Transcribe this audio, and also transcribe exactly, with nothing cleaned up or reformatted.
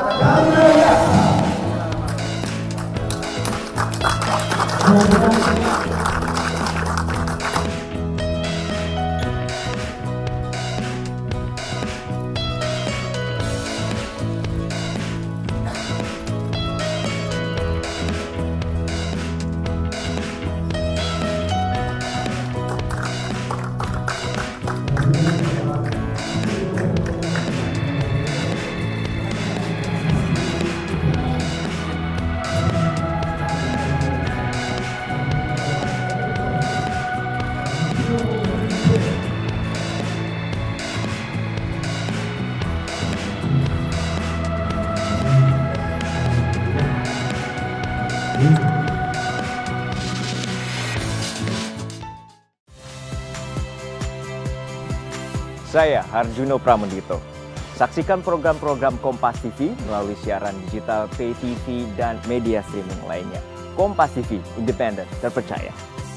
Saya Harjuno Pramendito. Saksikan program-program Kompas T V melalui siaran digital, pay T V, dan media streaming lainnya. Kompas T V, independen, terpercaya.